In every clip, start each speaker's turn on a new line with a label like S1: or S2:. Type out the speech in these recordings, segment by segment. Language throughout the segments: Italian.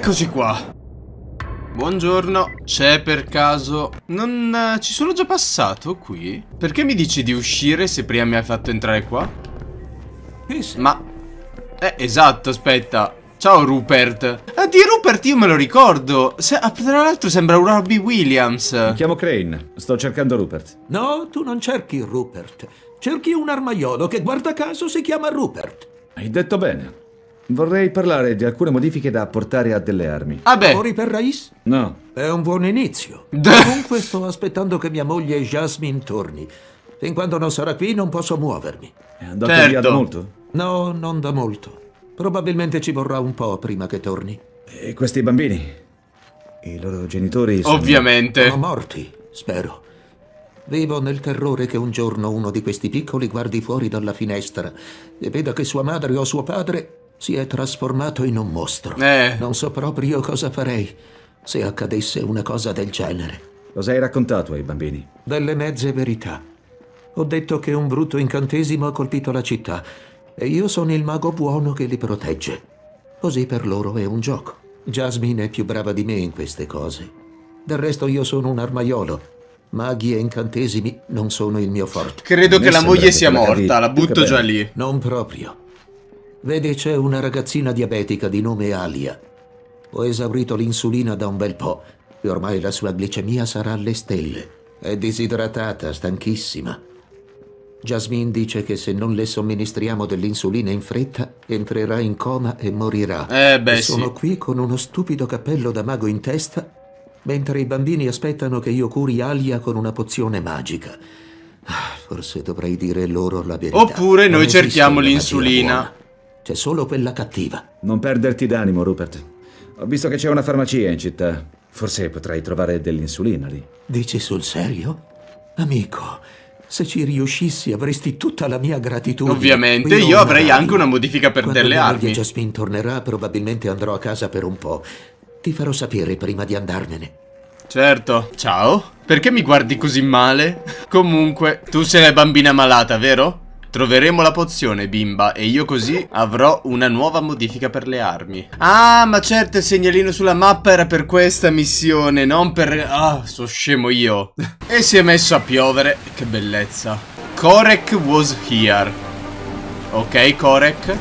S1: Eccoci qua. Buongiorno. C'è per caso... Non... ci sono già passato qui? Perché mi dici di uscire se prima mi hai fatto entrare qua? Ma... esatto, aspetta. Ciao Rupert. Di Rupert io me lo ricordo. Tra l'altro sembra un Robbie Williams.
S2: Mi chiamo Crane. Sto cercando Rupert.
S3: No, tu non cerchi Rupert. Cerchi un armaiolo che guarda caso si chiama Rupert.
S2: Hai detto bene. Vorrei parlare di alcune modifiche da apportare a delle armi.
S3: Lavori per Rais?
S2: No.
S3: È un buon inizio. Comunque sto aspettando che mia moglie Jasmine torni. Fin quando non sarà qui non posso muovermi.
S2: È andato via da molto?
S3: No, non da molto. Probabilmente ci vorrà un po' prima che torni.
S2: E questi bambini? I loro genitori sono...
S1: Ovviamente.
S3: Sono morti, spero. Vivo nel terrore che un giorno uno di questi piccoli guardi fuori dalla finestra e veda che sua madre o suo padre si è trasformato in un mostro. Non so proprio cosa farei se accadesse una cosa del genere.
S2: Cosa hai raccontato ai bambini?
S3: Delle mezze verità. Ho detto che un brutto incantesimo ha colpito la città e io sono il mago buono che li protegge. Così per loro è un gioco. Jasmine è più brava di me in queste cose. Del resto io sono un armaiolo. Maghi e incantesimi non sono il mio forte.
S1: Credo che la moglie sia morta, la butto già lì.
S3: Non proprio. Vedi, c'è una ragazzina diabetica di nome Alia. Ho esaurito l'insulina da un bel po' e ormai la sua glicemia sarà alle stelle. È disidratata, stanchissima. Jasmine dice che se non le somministriamo dell'insulina in fretta, entrerà in coma e morirà. Sono qui con uno stupido cappello da mago in testa, mentre i bambini aspettano che io curi Alia con una pozione magica. Forse dovrei dire loro la verità.
S1: Oppure noi cerchiamo l'insulina.
S3: C'è solo quella cattiva.
S2: Non perderti d'animo, Rupert. Ho visto che c'è una farmacia in città. Forse potrai trovare dell'insulina lì.
S3: Dici sul serio? Amico, se ci riuscissi avresti tutta la mia gratitudine.
S1: Ovviamente, io avrei anche una modifica per delle armi.
S3: Quando Jasmine tornerà, probabilmente andrò a casa per un po'. Ti farò sapere prima di andarmene.
S1: Certo. Ciao. Perché mi guardi così male? Comunque, tu sei la bambina malata, vero? Troveremo la pozione, bimba, e io così avrò una nuova modifica per le armi. Ah, ma certo, il segnalino sulla mappa era per questa missione, non per... Ah, so scemo io. E si è messo a piovere. Che bellezza. Korek was here. Ok, Korek.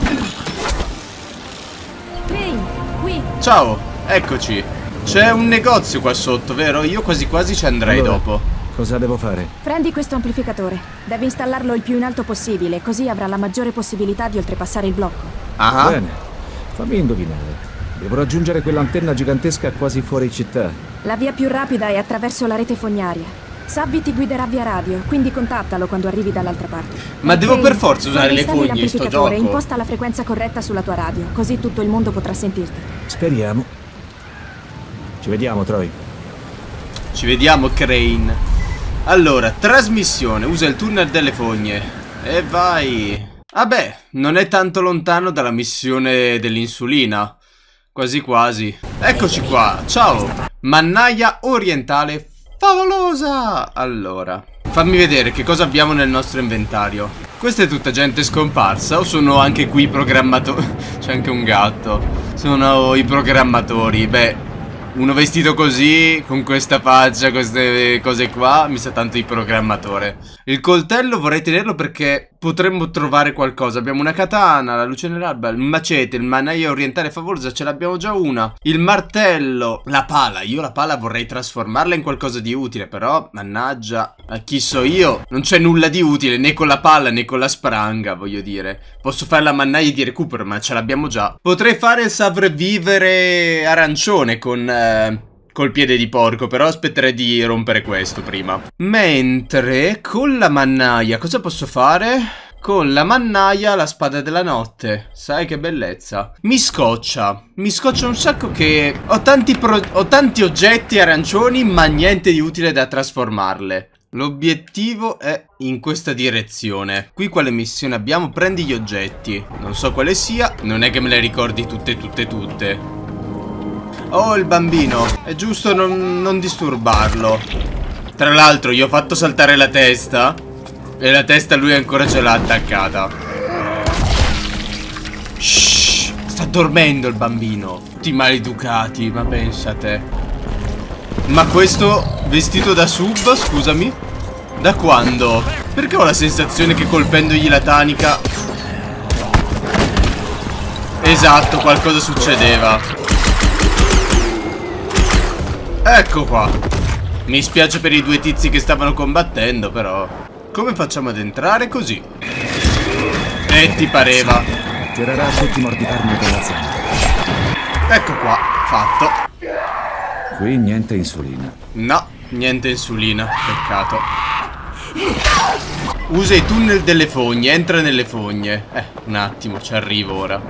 S4: Crane, qui.
S1: Ciao, eccoci. C'è un negozio qua sotto, vero? Io quasi quasi ci andrei dopo.
S2: Cosa devo fare?
S4: Prendi questo amplificatore. Devi installarlo il più in alto possibile, così avrà la maggiore possibilità di oltrepassare il blocco.
S2: Bene, fammi indovinare. Devo raggiungere quell'antenna gigantesca quasi fuori città.
S4: La via più rapida è attraverso la rete fognaria. Sabby ti guiderà via radio, quindi contattalo quando arrivi dall'altra parte.
S1: Ma devo per forza usare le fogne in sto gioco?
S4: Imposta la frequenza corretta sulla tua radio, così tutto il mondo potrà sentirti.
S2: Speriamo. Ci vediamo, Troy.
S1: Ci vediamo, Crane. Allora, trasmissione, usa il tunnel delle fogne. E vai. Vabbè, non è tanto lontano dalla missione dell'insulina. Quasi quasi. Eccoci qua, ciao. Mannaia orientale favolosa. Allora, fammi vedere che cosa abbiamo nel nostro inventario. Questa è tutta gente scomparsa o sono anche qui i programmatori? C'è anche un gatto. Sono i programmatori, beh. Uno vestito così, con questa faccia, queste cose qua, mi sa tanto di programmatore. Il coltello vorrei tenerlo perché potremmo trovare qualcosa. Abbiamo una katana, la luce nell'alba, il macete, il mannaia orientale favolosa, ce l'abbiamo già una. Il martello, la pala, io la pala vorrei trasformarla in qualcosa di utile, però, mannaggia, a chi so io, non c'è nulla di utile né con la palla né con la spranga, voglio dire. Posso fare la mannaia di recupero, ma ce l'abbiamo già. Potrei fare il sopravvivere arancione con... col piede di porco, però aspetterei di rompere questo prima. Mentre con la mannaia cosa posso fare? Con la mannaia la spada della notte. Sai che bellezza. Mi scoccia un sacco che ho tanti oggetti arancioni, ma niente di utile da trasformarle. L'obiettivo è in questa direzione. Qui quale missione abbiamo? Prendi gli oggetti. Non so quale sia. Non è che me le ricordi tutte. Oh, il bambino. È giusto non disturbarlo. Tra l'altro gli ho fatto saltare la testa e la testa lui ancora ce l'ha attaccata. Shh. Sta dormendo il bambino. Tutti maleducati, ma pensa a te. Ma questo vestito da sub, scusami? Da quando? Perché ho la sensazione che colpendogli la tanica... Esatto, qualcosa succedeva. Ecco qua. Mi spiace per i due tizi che stavano combattendo, però. Come facciamo ad entrare così? Ti pareva.
S2: Tirerà tutti i morticarni della zona.
S1: Ecco qua, fatto.
S2: Qui niente insulina.
S1: No, niente insulina, peccato. Usa i tunnel delle fogne, entra nelle fogne. Un attimo, ci arrivo ora.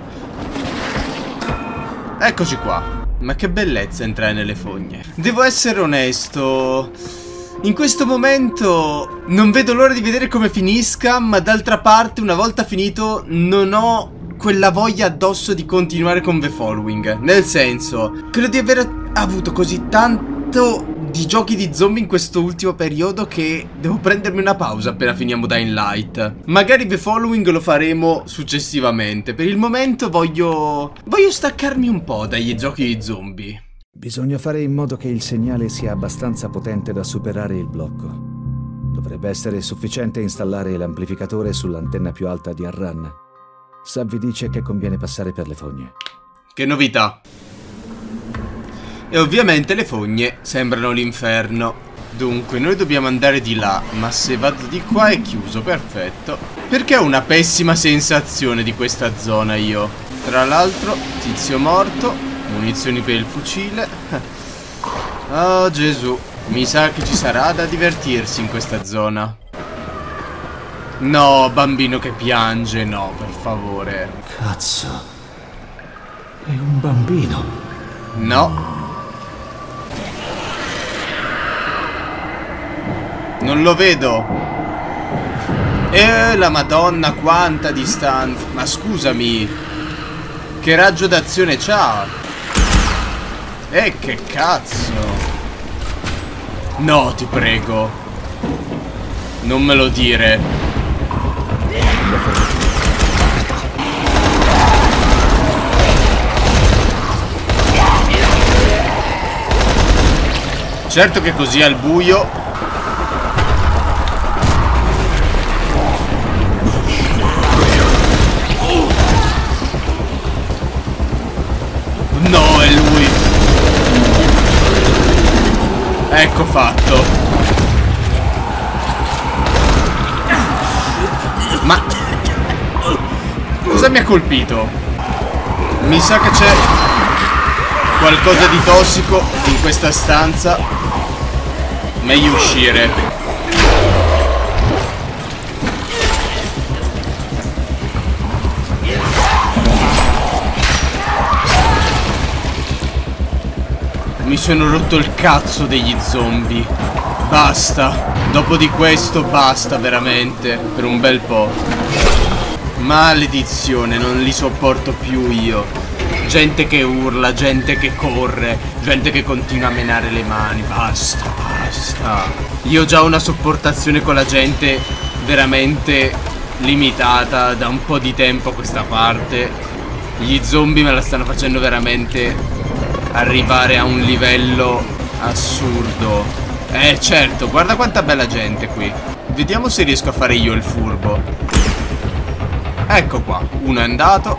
S1: Eccoci qua. Ma che bellezza entrare nelle fogne. Devo essere onesto, in questo momento non vedo l'ora di vedere come finisca, ma d'altra parte una volta finito non ho quella voglia addosso di continuare con The Following. Nel senso, credo di aver avuto così tanto di giochi di zombie in questo ultimo periodo che devo prendermi una pausa appena finiamo Dying Light. Magari The Following lo faremo successivamente. Per il momento voglio staccarmi un po' dagli giochi di zombie.
S2: Bisogna fare in modo che il segnale sia abbastanza potente da superare il blocco. Dovrebbe essere sufficiente installare l'amplificatore sull'antenna più alta di Arran. Sabvi dice che conviene passare per le fogne.
S1: Che novità! E ovviamente le fogne sembrano l'inferno. Dunque noi dobbiamo andare di là, ma se vado di qua è chiuso, perfetto. Perché ho una pessima sensazione di questa zona io. Tra l'altro, tizio morto, munizioni per il fucile. Oh Gesù, mi sa che ci sarà da divertirsi in questa zona. No, bambino che piange, no, per favore.
S3: Cazzo. È un bambino.
S1: No. Non lo vedo. La madonna, quanta distanza. Ma scusami, che raggio d'azione c'ha? Che cazzo. No, ti prego. Non me lo dire. Certo che così al buio. No, è lui. Ecco fatto. Ma cosa mi ha colpito? Mi sa che c'è qualcosa di tossico in questa stanza. Meglio uscire. Mi sono rotto il cazzo degli zombie. Basta. Dopo di questo basta veramente. Per un bel po'. Maledizione, non li sopporto più io. Gente che urla, gente che corre, gente che continua a menare le mani. Basta, basta. Io ho già una sopportazione con la gente veramente limitata da un po' di tempo a questa parte. Gli zombie me la stanno facendo veramente arrivare a un livello assurdo. Certo, guarda quanta bella gente qui. Vediamo se riesco a fare io il furbo. Ecco qua, uno è andato,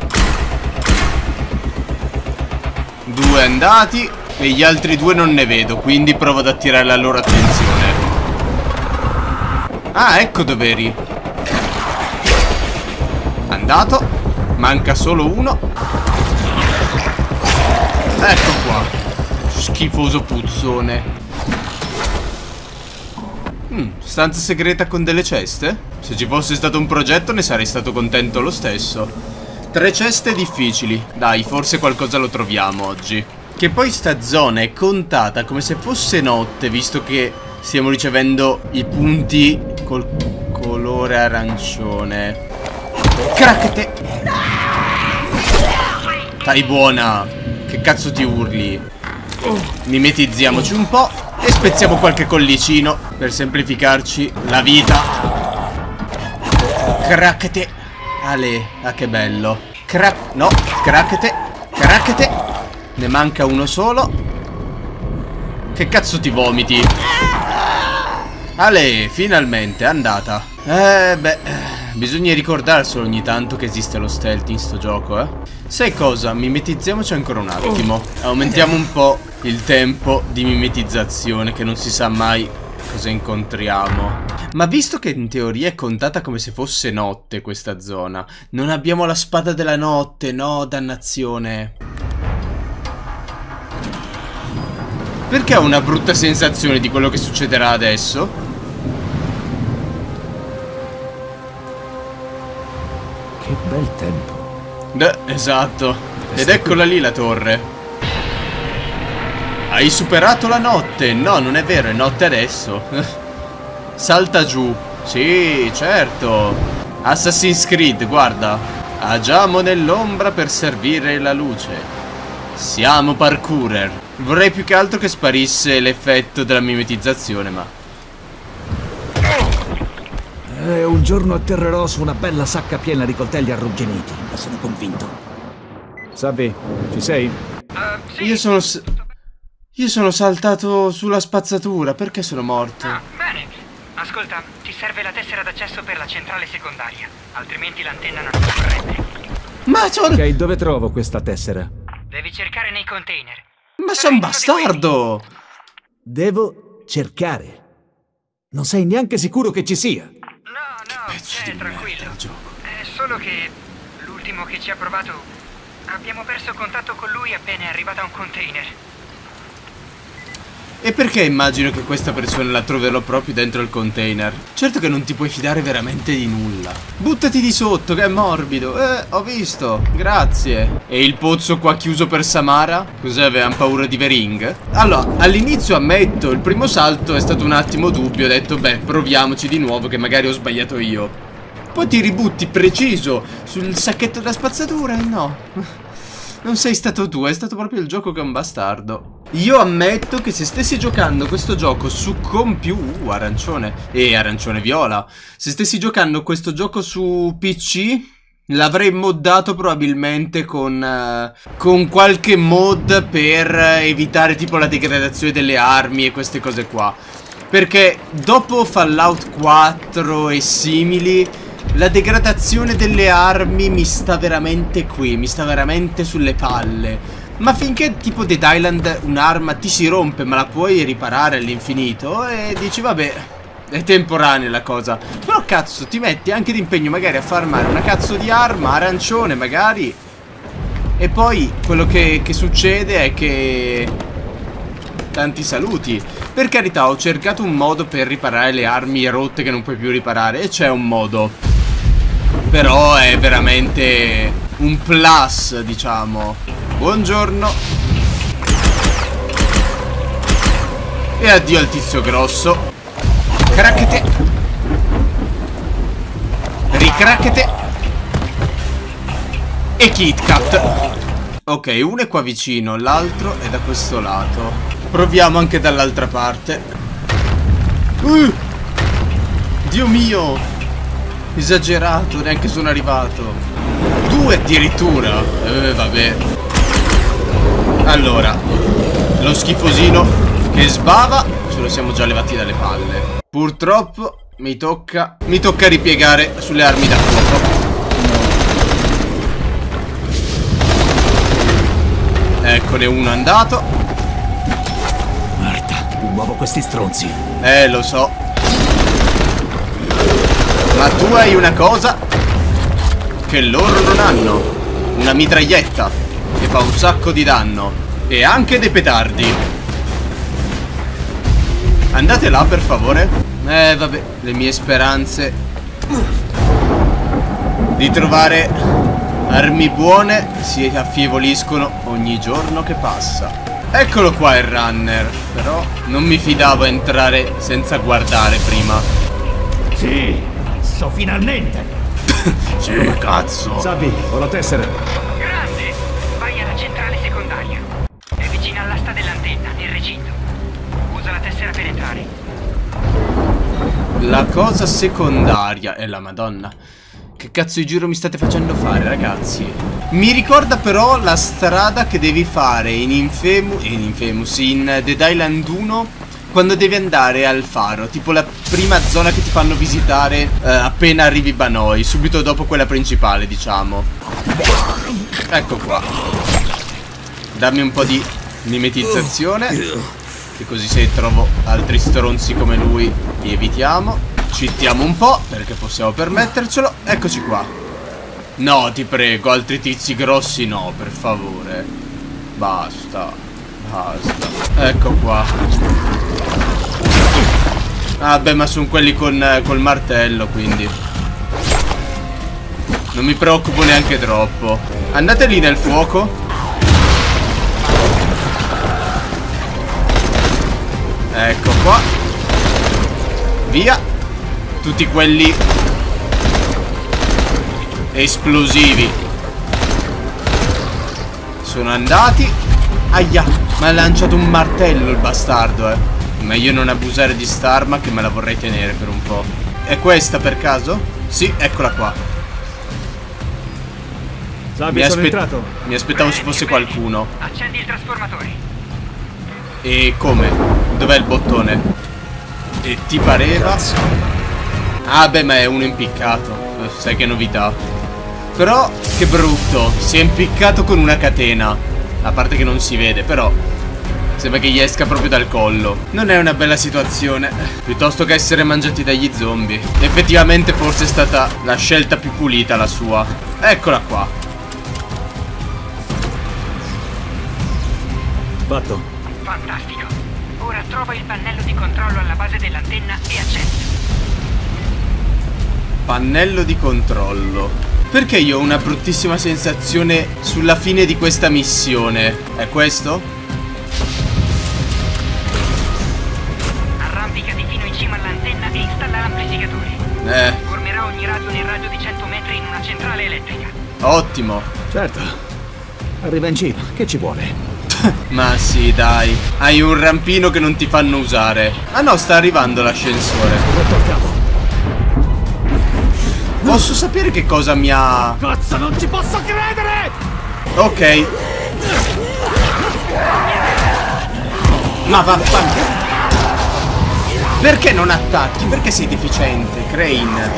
S1: 2 andati e gli altri 2 non ne vedo, quindi provo ad attirare la loro attenzione. Ah, ecco dove eri. Andato, manca solo uno. Ecco qua. Schifoso puzzone. Stanza segreta con delle ceste? Se ci fosse stato un progetto ne sarei stato contento lo stesso. 3 ceste difficili. Dai, forse qualcosa lo troviamo oggi. Che poi sta zona è contata come se fosse notte, visto che stiamo ricevendo i punti col colore arancione. Craccate! Stai buona! Che cazzo ti urli? Mimetizziamoci un po' e spezziamo qualche collicino per semplificarci la vita. Craccate. Ale, ah che bello. No, craccate. Craccate. Ne manca uno solo. Che cazzo ti vomiti? Ale, finalmente, è andata. Beh, bisogna ricordarselo ogni tanto che esiste lo stealth in sto gioco, eh. Sai cosa? Mimetizziamoci ancora un attimo. Aumentiamo un po' il tempo di mimetizzazione, che non si sa mai cosa incontriamo. Ma visto che in teoria è contata come se fosse notte questa zona, non abbiamo la spada della notte, no, dannazione. Perché ho una brutta sensazione di quello che succederà adesso?
S2: Che bel tempo.
S1: Esatto. Ed eccola lì la torre. Hai superato la notte. No, non è vero, è notte adesso. Salta giù. Sì, certo. Assassin's Creed, guarda. Agiamo nell'ombra per servire la luce. Siamo parkourer. Vorrei più che altro che sparisse l'effetto della mimetizzazione, ma...
S2: Un giorno atterrerò su una bella sacca piena di coltelli arrugginiti, ne sono convinto. Sabbi, ci sei?
S5: Sì.
S1: Io sono saltato sulla spazzatura, perché sono morto?
S5: Ah, bene. Ascolta, ti serve la tessera d'accesso per la centrale secondaria, altrimenti l'antenna non è corrente.
S1: Ma sono...
S2: Ok, dove trovo questa tessera?
S5: Devi cercare nei container.
S1: Ma sono un bastardo!
S2: Devo cercare. Non sei neanche sicuro che ci sia.
S5: No, tranquillo. È solo che l'ultimo che ci ha provato, abbiamo perso contatto con lui appena è arrivata a un container.
S1: E perché immagino che questa persona la troverò proprio dentro il container? Certo che non ti puoi fidare veramente di nulla. Buttati di sotto, che è morbido. Ho visto. Grazie. E il pozzo qua chiuso per Samara? Cos'è, avevano paura di Vering? Allora, all'inizio ammetto, il primo salto è stato un attimo dubbio. Ho detto, beh, proviamoci di nuovo, che magari ho sbagliato io. Poi ti ributti preciso sul sacchetto da spazzatura e no. Non sei stato tu, è stato proprio il gioco che è un bastardo. Io ammetto che se stessi giocando questo gioco su arancione e arancione viola, se stessi giocando questo gioco su PC, l'avrei moddato probabilmente con qualche mod per evitare tipo la degradazione delle armi e queste cose qua. Perché dopo Fallout 4 e simili, la degradazione delle armi mi sta veramente qui, mi sta veramente sulle palle. Ma finché tipo Dead Island un'arma ti si rompe ma la puoi riparare all'infinito e dici vabbè, è temporanea la cosa. Però cazzo, ti metti anche d'impegno magari a farmare una cazzo di arma arancione magari. E poi quello che succede è che... tanti saluti. Per carità, ho cercato un modo per riparare le armi rotte che non puoi più riparare, e c'è un modo. Però è veramente un plus, diciamo. Buongiorno. E addio al tizio grosso. Craccate. Ricraccate. E KitKat. Ok, uno è qua vicino, l'altro è da questo lato. Proviamo anche dall'altra parte. Dio mio, esagerato, neanche sono arrivato. Due addirittura. Vabbè. Allora, lo schifosino che sbava ce lo siamo già levati dalle palle. Purtroppo mi tocca ripiegare sulle armi da fuoco. Eccone uno andato.
S2: Marta, di nuovo questi stronzi.
S1: Lo so. Ma tu hai una cosa che loro non hanno. Una mitraglietta che fa un sacco di danno. E anche dei petardi. Andate là per favore. Vabbè, le mie speranze di trovare armi buone si affievoliscono ogni giorno che passa. Eccolo qua il runner. Però non mi fidavo a entrare senza guardare prima.
S2: Sì, so finalmente.
S1: Sì, cazzo.
S2: Sabbi, ho la tessera.
S5: Grande! Vai alla centrale secondaria. È vicina all'asta dell'antenna, nel recinto. Usa la tessera per entrare.
S1: La cosa secondaria è la Madonna. Che cazzo di giro mi state facendo fare, ragazzi? Mi ricorda però la strada che devi fare in Dead Island 1, quando devi andare al faro. Tipo la prima zona che ti fanno visitare appena arrivi Banoi, subito dopo quella principale, diciamo. Ecco qua. Dammi un po' di mimetizzazione, che così se trovo altri stronzi come lui li evitiamo. Cheatiamo un po', perché possiamo permettercelo. Eccoci qua. No, ti prego, altri tizi grossi no, per favore. Basta. Basta. Ecco qua. Ah beh, ma sono quelli col martello, quindi non mi preoccupo neanche troppo. Andate lì nel fuoco. Ecco qua. Via. Tutti quelli esplosivi sono andati. Aia, mi ha lanciato un martello il bastardo, Meglio non abusare di st'arma, che me la vorrei tenere per un po'. È questa per caso? Sì, eccola qua. Mi aspettavo ci fosse qualcuno.
S5: Accendi il trasformatore.
S1: E come? Dov'è il bottone? E ti pareva? Ah beh, ma è uno impiccato. Sai che novità. Però che brutto. Si è impiccato con una catena. A parte che non si vede, però sembra che gli esca proprio dal collo. Non è una bella situazione. Piuttosto che essere mangiati dagli zombie. Effettivamente forse è stata la scelta più pulita la sua. Eccola qua.
S2: Fatto.
S5: Fantastico. Ora trova il pannello di controllo alla base dell'antenna e accendi.
S1: Pannello di controllo. Perché io ho una bruttissima sensazione sulla fine di questa missione? È questo?
S5: Arrampicati fino in cima all'antenna e installa l'amplificatore. Formerà ogni radio nel raggio di 100 metri in una centrale elettrica.
S1: Ottimo.
S2: Certo. Arriva in cima, che ci vuole?
S1: Ma sì, dai. Hai un rampino che non ti fanno usare. Ah no, sta arrivando l'ascensore.
S2: Rotto il capo.
S1: Posso sapere che cosa mi ha...
S2: Cazzo, non ci posso credere!
S1: Ok. Ma vaffanculo. Perché non attacchi? Perché sei deficiente, Crane?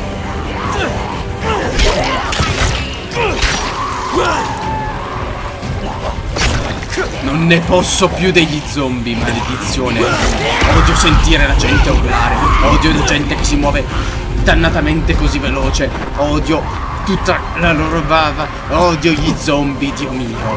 S1: Non ne posso più degli zombie, maledizione. Odio sentire la gente urlare. Odio la gente che si muove dannatamente così veloce. Odio tutta la loro bava. Odio gli zombie, Dio mio.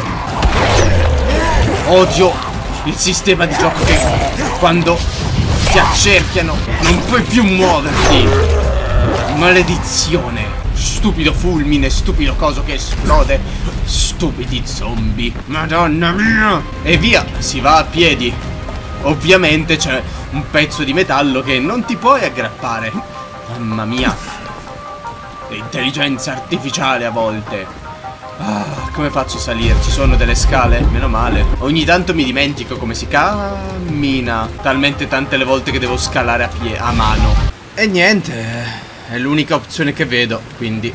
S1: Odio il sistema di gioco che quando ti accerchiano non puoi più muoverti. Maledizione. Stupido fulmine, stupido coso che esplode. Stupidi zombie. Madonna mia. E via, si va a piedi. Ovviamente c'è un pezzo di metallo che non ti puoi aggrappare. Mamma mia. L'intelligenza artificiale a volte. Come faccio a salire? Ci sono delle scale? Meno male. Ogni tanto mi dimentico come si cammina. Talmente tante le volte che devo scalare a mano. E niente, è l'unica opzione che vedo, quindi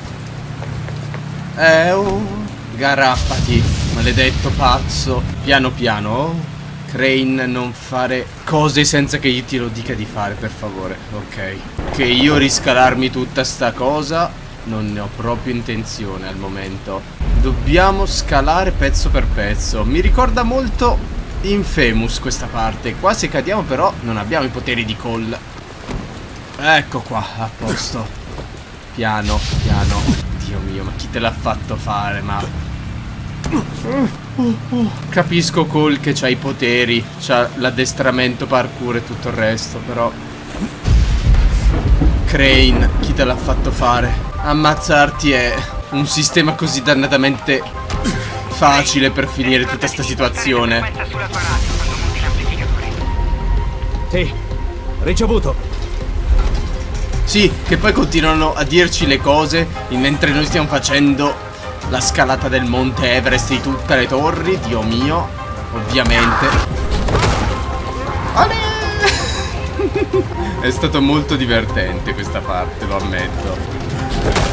S1: garappati, maledetto pazzo. Piano piano. Crane, non fare cose senza che io ti lo dica di fare, per favore. Ok. Che io riscalarmi tutta sta cosa non ne ho proprio intenzione al momento. Dobbiamo scalare pezzo per pezzo. Mi ricorda molto Infamous questa parte. Qua se cadiamo però non abbiamo i poteri di Cole. Ecco qua, a posto. Piano, piano. Dio mio, ma chi te l'ha fatto fare, ma... Capisco Cole che c'ha i poteri, c'ha l'addestramento parkour e tutto il resto, però... Crane, chi te l'ha fatto fare? Ammazzarti è un sistema così dannatamente facile per finire tutta sta situazione.
S2: Sì, ricevuto.
S1: Sì, che poi continuano a dirci le cose mentre noi stiamo facendo la scalata del Monte Everest di tutte le torri. Dio mio, ovviamente. È stato molto divertente questa parte, lo ammetto.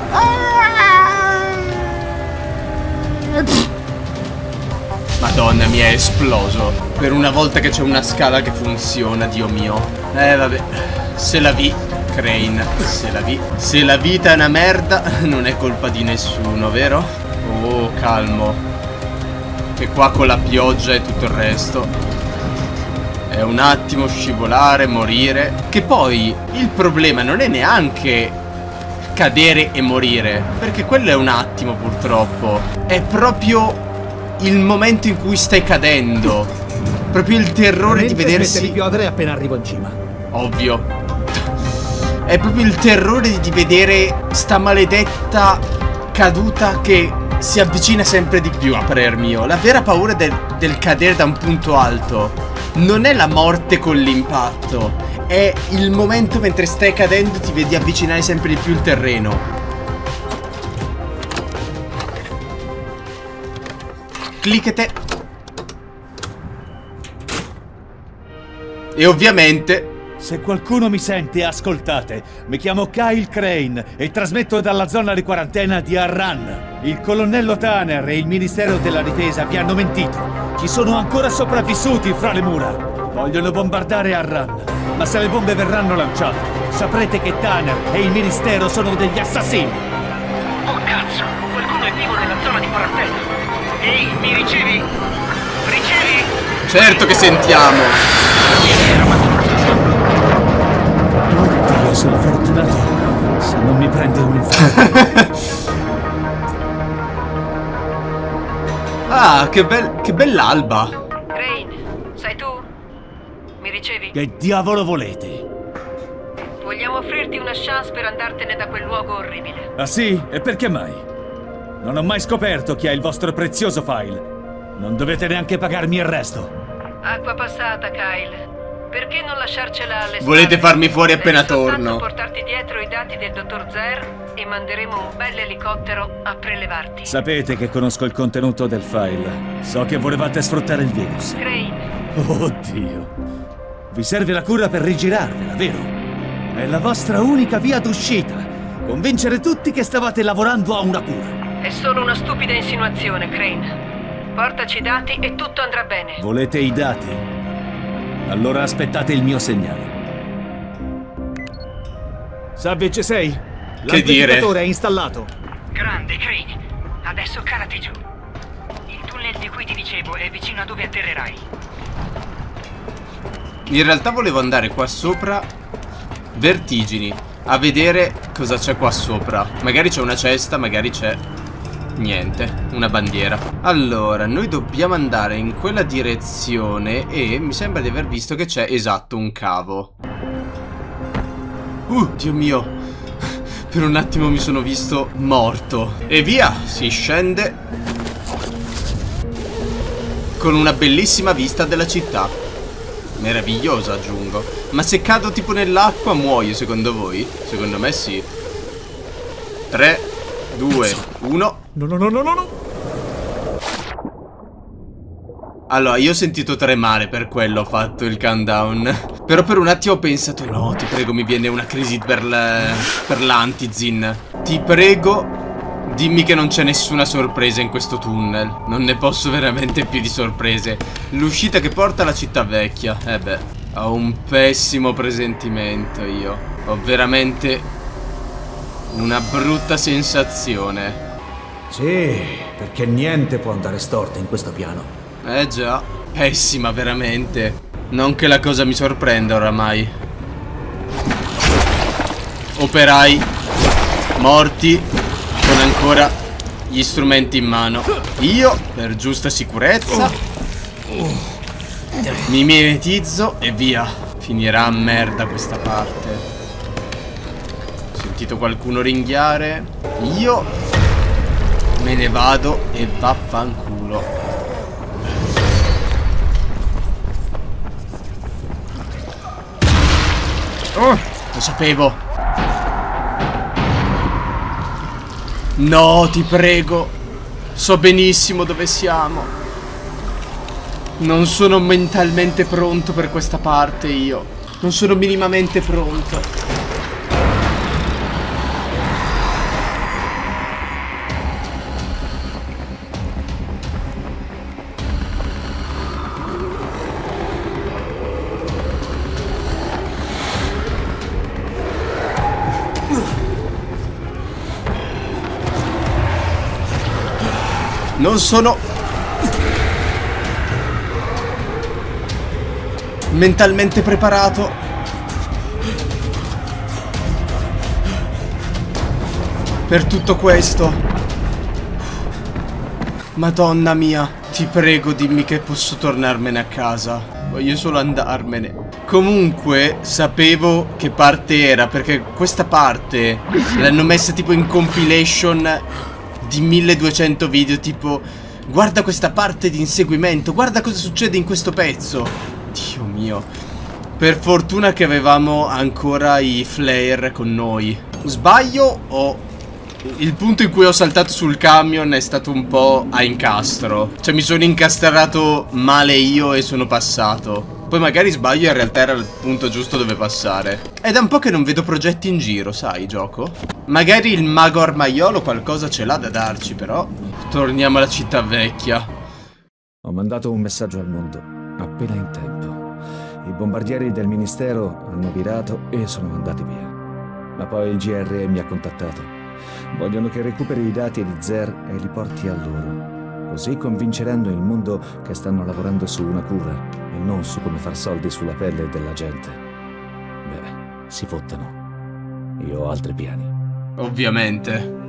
S1: Madonna, mi è esploso. Per una volta che c'è una scala che funziona, Dio mio. Vabbè. Se la vi, Crane. Se la vita è una merda, non è colpa di nessuno, vero? Oh, calmo. Che qua con la pioggia e tutto il resto è un attimo scivolare, morire. Che poi il problema non è neanche cadere e morire, perché quello è un attimo purtroppo. È proprio il momento in cui stai cadendo. Proprio il terrore di vedersi...
S2: smette di piovere appena arrivo in cima.
S1: Ovvio. È proprio il terrore di vedere sta maledetta caduta che si avvicina sempre di più a parer mio. La vera paura del cadere da un punto alto non è la morte con l'impatto, è il momento mentre stai cadendo ti vedi avvicinare sempre di più il terreno. Cliccate. E ovviamente...
S6: Se qualcuno mi sente, ascoltate. Mi chiamo Kyle Crane e trasmetto dalla zona di quarantena di Arran. Il colonnello Tanner e il Ministero della Difesa vi hanno mentito. Ci sono ancora sopravvissuti fra le mura. Vogliono bombardare Arran, ma se le bombe verranno lanciate, saprete che Tanner e il Ministero sono degli assassini.
S5: Oh cazzo, qualcuno è vivo nella zona di quarantena. Ehi, mi ricevi? Ricevi?
S1: Certo che sentiamo.
S6: Oddio, sono fortunato. Se non mi prende un infarto.
S1: Ah, che bell'alba.
S7: Crane, sei tu? Mi ricevi?
S6: Che diavolo volete?
S7: Vogliamo offrirti una chance per andartene da quel luogo orribile.
S6: Ah sì? E perché mai? Non ho mai scoperto chi ha il vostro prezioso file. Non dovete neanche pagarmi il resto.
S7: Acqua passata, Kyle. Perché non lasciarcela alle spalle?
S1: Volete farmi fuori appena
S7: Devi soltanto
S1: torno.
S7: portarti dietro i dati del dottor Zer e manderemo un bel elicottero a prelevarti.
S6: Sapete che conosco il contenuto del file. So che volevate sfruttare il virus.
S7: Crane,
S6: Oddio. Vi serve la cura per rigirarvela, vero? È la vostra unica via d'uscita. Convincere tutti che stavate lavorando a una cura.
S7: è solo una stupida insinuazione, Crane. Portaci i dati e tutto andrà bene.
S6: Volete i dati? Allora aspettate il mio segnale.
S2: Savage 6,
S1: Che dire?
S2: l'amplificatore è installato.
S5: Grande, Crane. Adesso calati giù. Il tunnel di cui ti dicevo è vicino a dove atterrerai.
S1: In realtà volevo andare qua sopra, vertigini, a vedere cosa c'è qua sopra. Magari c'è una cesta, magari c'è niente, una bandiera. Allora, noi dobbiamo andare in quella direzione e mi sembra di aver visto che c'è, esatto, un cavo. Dio mio. Per un attimo mi sono visto morto. E via, si scende con una bellissima vista della città. Meravigliosa, aggiungo. Ma se cado tipo nell'acqua muoio, secondo voi? Secondo me sì. 3, 2, 1.
S2: No.
S1: Allora, io ho sentito tremare, per quello ho fatto il countdown. Però per un attimo ho pensato, no, ti prego, mi viene una crisi per l'antizin. Ti prego, dimmi che non c'è nessuna sorpresa in questo tunnel. Non ne posso veramente più di sorprese. L'uscita che porta alla città vecchia. Beh, ho un pessimo presentimento io. Ho veramente una brutta sensazione.
S2: Sì, perché niente può andare storto in questo piano.
S1: Già, pessima veramente. Non che la cosa mi sorprenda oramai. Operai morti con ancora gli strumenti in mano. Io, per giusta sicurezza, mi mimetizzo e via. Finirà a merda questa parte. Ho sentito qualcuno ringhiare. Io me ne vado e vaffanculo. Lo sapevo. No, ti prego. So benissimo dove siamo. Non sono mentalmente pronto per questa parte io. Non sono minimamente pronto. Non sono mentalmente preparato. Per tutto questo. Madonna mia, ti prego, dimmi che posso tornarmene a casa. Voglio solo andarmene. Comunque, sapevo che parte era, perché questa parte l'hanno messa tipo in compilation di 1200 video, tipo guarda questa parte di inseguimento, guarda cosa succede in questo pezzo. Dio mio. Per fortuna che avevamo ancora i flare con noi. Sbaglio o... Il punto in cui ho saltato sul camion è stato un po' a incastro. Cioè mi sono incastrato male io e sono passato. Poi magari sbaglio e in realtà era il punto giusto dove passare. È da un po' che non vedo progetti in giro, sai, gioco? Magari il mago armaiolo qualcosa ce l'ha da darci, però. Torniamo alla città vecchia.
S2: Ho mandato un messaggio al mondo, appena in tempo. I bombardieri del ministero hanno virato e sono andati via. Ma poi il GRE mi ha contattato. Vogliono che recuperi i dati di Zer e li porti a loro. Così convinceranno il mondo che stanno lavorando su una cura e non su come far soldi sulla pelle della gente. Beh, si fottano. Io ho altri piani.
S1: Ovviamente.